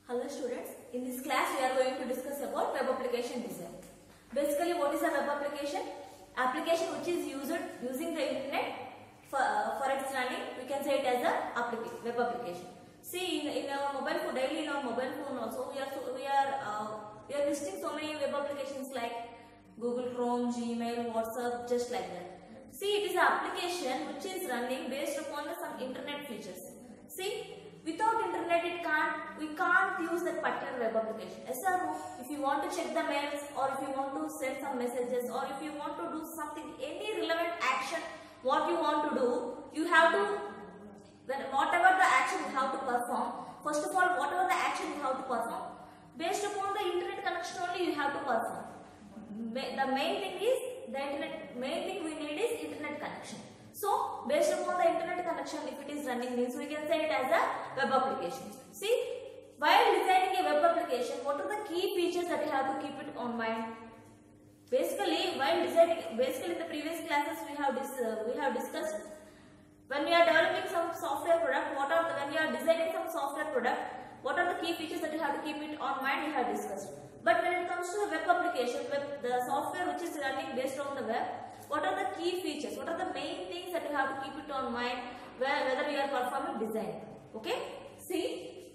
Hello students, in this class we are going to discuss about web application design. Basically what is a web application? Application which is used using the internet for its running, we can say it as a web application. See in our mobile phone, daily in our mobile phone also we are listing so many web applications like Google Chrome, Gmail, WhatsApp, just like that. See, it is an application which is running based upon some internet features. See, without internet we can't use that particular web application. Yes or no? If you want to check the mails, or if you want to send some messages, or if you want to do something, any relevant action, what you want to do, you have to, whatever the action you have to perform, first of all, whatever the action you have to perform, based upon the internet connection only you have to perform. The main thing is the internet, main thing we need is internet connection. So, based upon the internet connection, if it is running, means we can say it as a web application. See, while designing a web application, what are the key features that you have to keep it on mind? Basically, while designing, in the previous classes we have discussed, when we are developing some software product, when we are designing some software product, what are the key features that you have to keep it on mind? We have discussed. But when it comes to the web application, the software which is running based on the web, what are the key features? What are the main things that you have to keep it on mind whether you are performing design? Okay? See,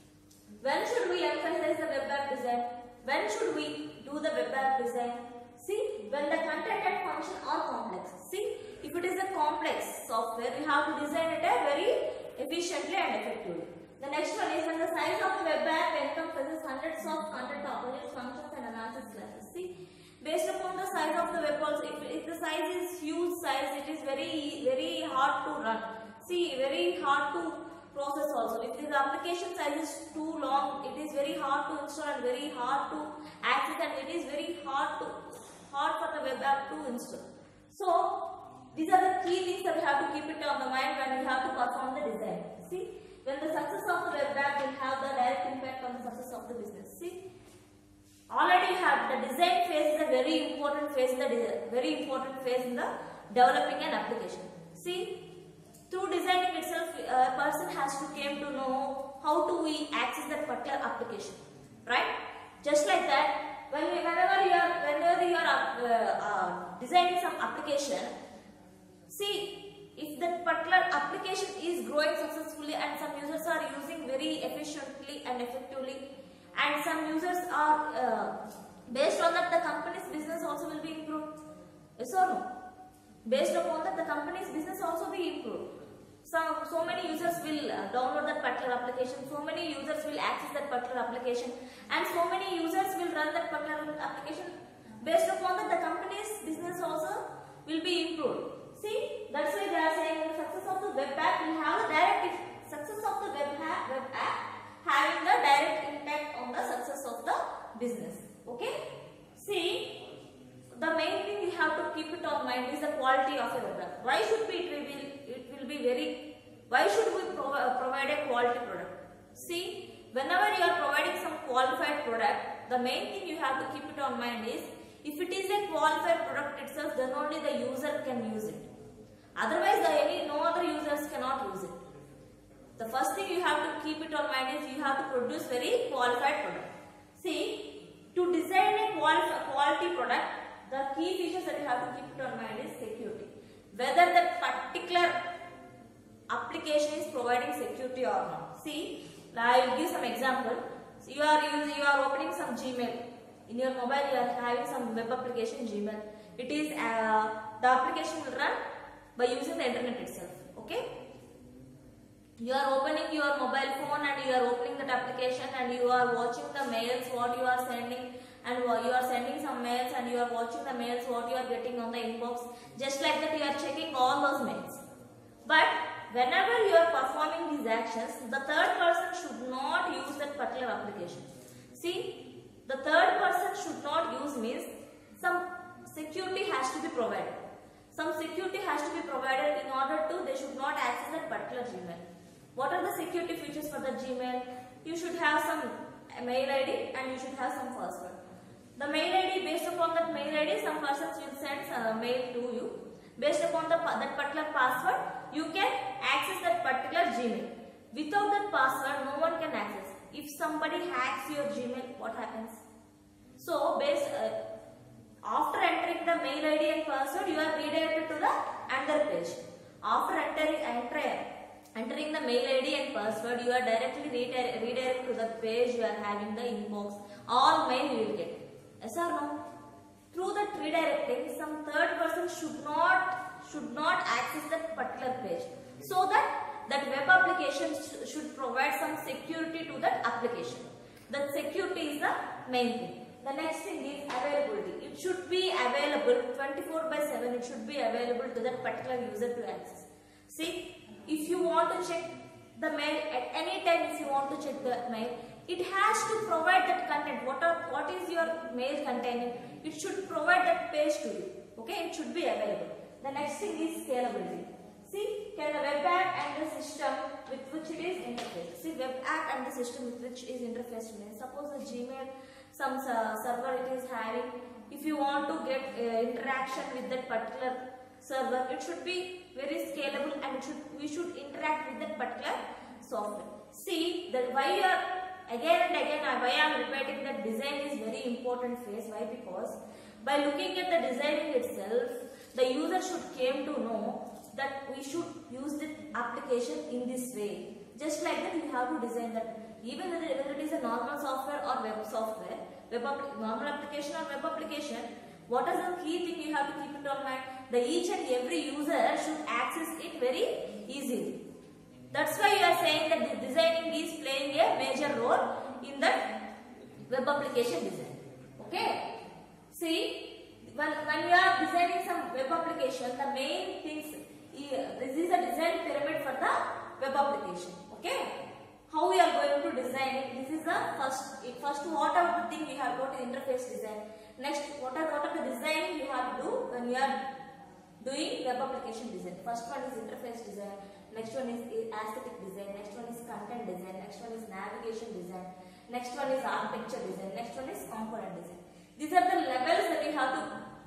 when should we emphasize the web app design? When should we do the web app design? See, when the content and function are complex. See, if it is a complex software, we have to design it very efficiently and effectively. The next one is when the size of the web app encompasses hundreds of content objects, functions and analysis classes. See, based upon the size of the web also, if the size is huge size, it is very hard to run. See, very hard to process also. If the application size is too long, it is very hard to install and very hard to access, and it is very hard for the web app to install. So, these are the key things that we have to keep it on the mind when we have to perform the design. See, when the success of the web app will have the direct impact on the success of the business. See, already the design phase is a very important phase in the developing an application. See, through designing itself, a person has to came to know how do we access that particular application, right? Just like that, whenever you are designing some application, see, if that particular application is growing successfully and some users are using very efficiently and effectively, and some users are based on that the company's business also will be improved. Yes or no? Based upon that the company's business also be improved. So many users will download that particular application, so many users will access that particular application, and so many users will run that particular application. Based upon that the company's business also will be improved. See, that's why they are saying the success of the web app will have a direct success of the web app having the direct impact on the success of the business. Okay? See, the main thing we have to keep it on mind is the quality of a web app. Why should we provide a quality product? See, whenever you are providing some qualified product, the main thing you have to keep it on mind is, if it is a qualified product itself, then only the user can use it. Otherwise, no other users cannot use it. The first thing you have to keep it on mind is you have to produce very qualified product. See, to design a quality product, the key features that you have to keep it on mind is security. Whether that particular application is providing security or not. See, I will give some example. So you are opening some Gmail. In your mobile, you are having some web application Gmail. It is the application will run by using the internet itself. Okay? You are opening your mobile phone and you are opening that application and you are watching the mails what you are sending, and you are sending some mails and you are watching the mails what you are getting on the inbox. Just like that, you are checking all those mails. But whenever you are performing these actions, the third person should not use that particular application. See, the third person should not use means some security has to be provided. Some security has to be provided in order to, they should not access that particular Gmail. What are the security features for the Gmail? You should have some mail ID and you should have some password. The mail ID, based upon that mail ID, some persons will send mail to you. Based upon that particular password, you can access that particular Gmail. Without that password, no one can access. If some somebody hacks your Gmail, what happens? So after entering the mail ID and password, you are redirected to the another page. After entering the mail ID and password, you are directly redirected to the page you are having the inbox. All mail you will get. Yes or no? Through that redirecting, some third person should not access that particular page. So that web application should provide some security to that application. That security is the main thing. The next thing is availability. It should be available 24/7. It should be available to that particular user to access. See, if you want to check the mail at any time, if you want to check the mail, it has to provide that content. What is your mail containing? It should provide that page to you. Okay, it should be available. The next thing is scalability. See, can the web app and the system with which it is interfaced. See, web app and the system with which is interfaced means, suppose the Gmail, some server it is having. If you want to get interaction with that particular server, it should be very scalable and we should interact with that particular software. See, why you are again and again why I am repeating that design is very important phase. Why? Because by looking at the designing itself, the user should came to know that we should use the application in this way. Just like that, you have to design that. Even whether it is a normal software or web software, normal application or web application, what is the key thing you have to keep it on mind? The each and every user should access it very easily. That's why you are saying that the designing is playing a major role in the web application design. Okay? See, when you are designing some web application, the main things, this is a design pyramid for the web application. Okay? How we are going to design it? This is the first what are the thing we have got interface design. Next, what are the design you have to do when you are doing web application design. First one is interface design. Next one is aesthetic design. Next one is content design. Next one is navigation design. Next one is architecture design. Next one is component design. These are the levels that we have to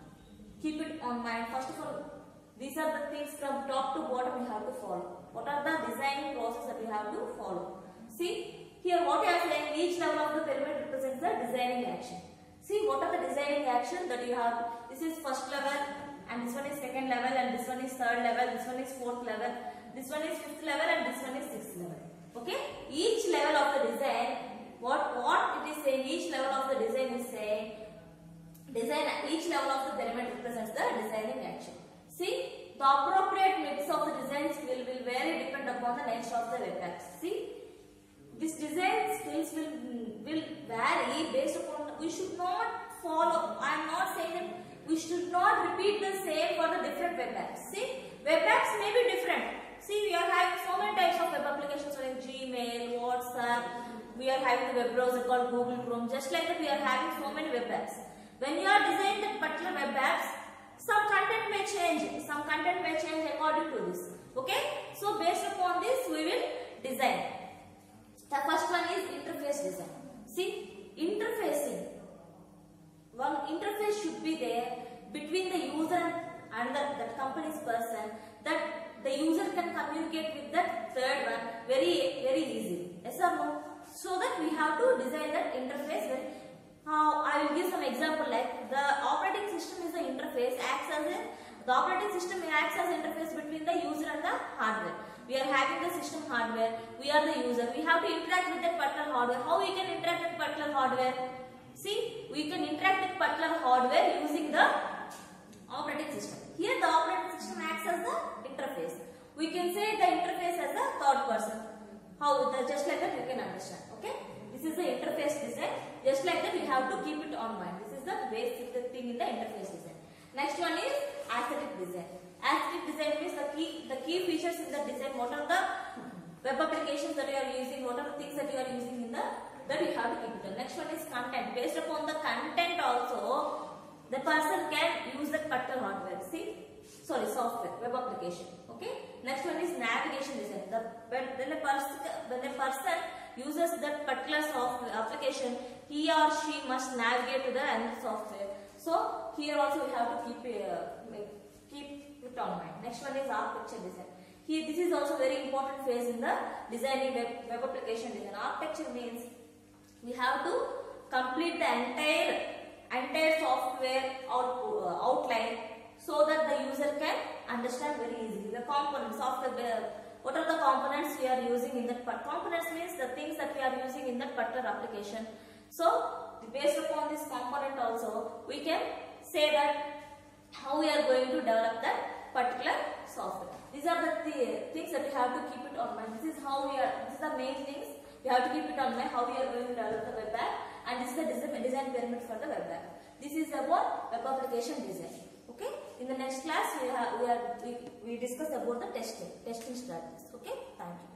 keep it on mind. First of all, these are the things from top to bottom we have to follow. What are the design process that we have to follow? See, here what I am saying, each level of the pyramid represents the designing action. See, what are the designing action that you have? This is first level, and this one is second level, and this one is third level, this one is fourth level, this one is fifth level, and this one is sixth level. Okay? Each level of the design, what it is saying, each level of the design is saying, each level of the pyramid represents the designing action. See, the appropriate mix of the designs will vary depend upon the nature of the web apps. See, this design skills will vary based upon, we should not follow, I am not saying that we should not repeat the same for the different web apps. See, web apps may be different. See, we are having so many types of web applications like Gmail, WhatsApp, we are having the web browser called Google Chrome. Just like that, we are having so many web apps. When you are designing that particular web apps, some content may change. Some content may change according to this. Okay? So, based upon this, we will design. The first one is interface design. See, interfacing. One interface should be there between the user and that company's person, that the user can communicate with that third one very easily. Yes or no? So that we have to design that interface. I will give some example, like the operating system is the interface, the operating system acts as interface between the user and the hardware. We are having the system hardware, we are the user, we have to interact with that particular hardware. How we can interact with particular hardware? See, we can interact with particular hardware using the operating system. Here the operating system acts as the interface. We can say the interface as a third person. How? Just like that you can understand. Okay? This is the interface design. Just like that we have to keep it on mind. This is the basic thing in the interface design. Next one is aesthetic design. Aesthetic design means the key features in the design. What are the web applications that you are using? What are the things that you are using in the that you have to keep it on. Next one is content. Based upon the content also, the person can use that particular hardware. See, software, web application. Okay. Next one is navigation design. When a person uses that particular software application, he or she must navigate to the another software. So here also we have to keep it on mind. Next one is architecture design. Here this is also very important phase in the designing web application design. Architecture means We have to complete the entire software outline so that the user can understand very easily. The components of the what are the components we are using in that part? Components means the things that we are using in that particular application. So based upon this component also, we can say that how we are going to develop that particular software. These are the things that we have to keep it on mind. This is the main things we have to keep it on mind, how we are going to develop the web app, and this is the design pyramid for the web app. This is about web application design. Okay. In the next class we discuss about the testing strategies. Okay. Thank you.